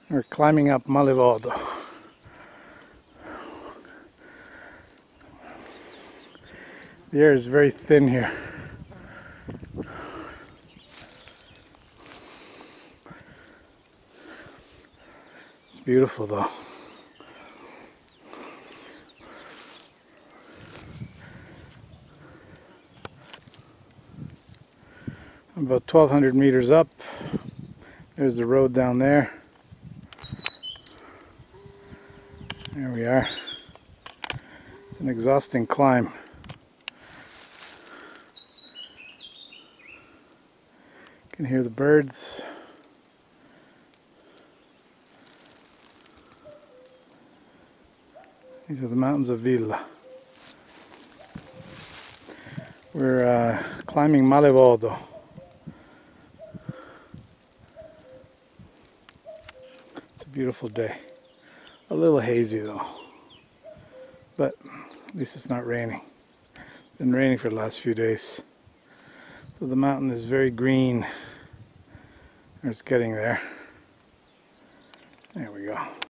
We're climbing up Vuoto. The air is very thin here. It's beautiful though. About 1,200 meters up. There's the road down there. There we are. It's an exhausting climb. You can hear the birds. These are the mountains of Villa. We're climbing Vuoto. It's a beautiful day. A little hazy though, but at least it's not raining. It's been raining for the last few days. So the mountain is very green. It's getting there. There we go.